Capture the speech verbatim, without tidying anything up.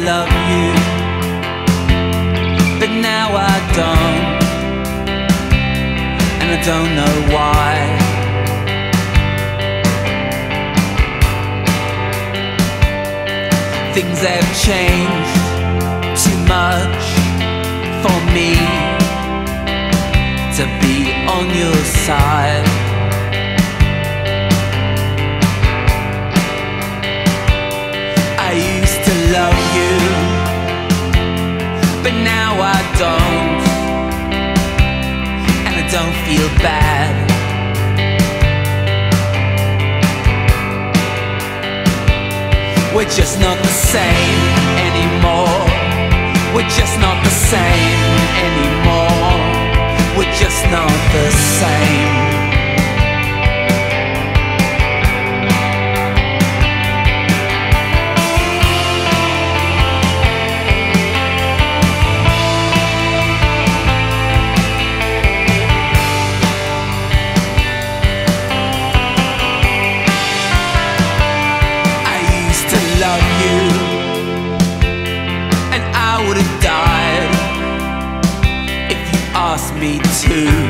love you, but now I don't, and I don't know why. Things have changed too much for me to be on your side. I used to love you, but now I don't, and I don't feel bad. We're just not the same anymore. We're just not the same anymore. We're just not the same. Love you, and I would have died if you asked me to.